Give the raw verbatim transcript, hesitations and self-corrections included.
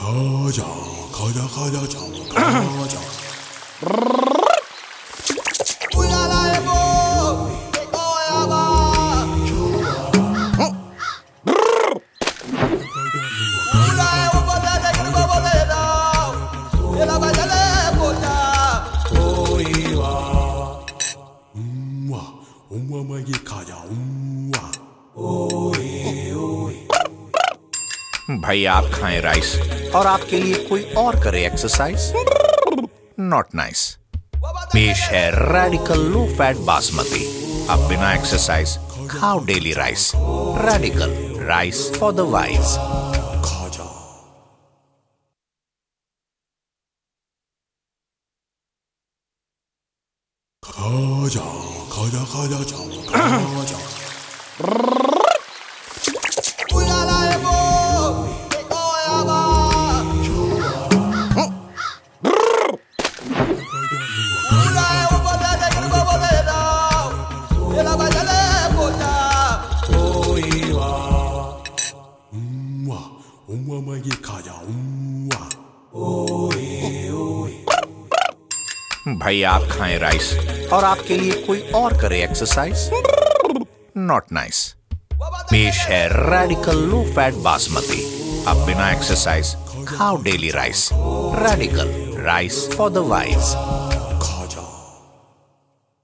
खाजा खाजा खाजा खाजा भाई आप खाएं राइस और आपके लिए कोई और करे एक्सरसाइज, नॉट नाइस। पेश है रेडिकल लो फैट बासमती। अब बिना एक्सरसाइज खाओ daily rice. Radical rice for the wise. खाजा खाजा खाजा खाजा खाजा भाई आप खाएं राइस और आपके लिए कोई और करे एक्सरसाइज, नॉट नाइस। पेश है रेडिकल लो फैट बासमती। अब बिना एक्सरसाइज खाओ daily rice. Radical rice for the wise.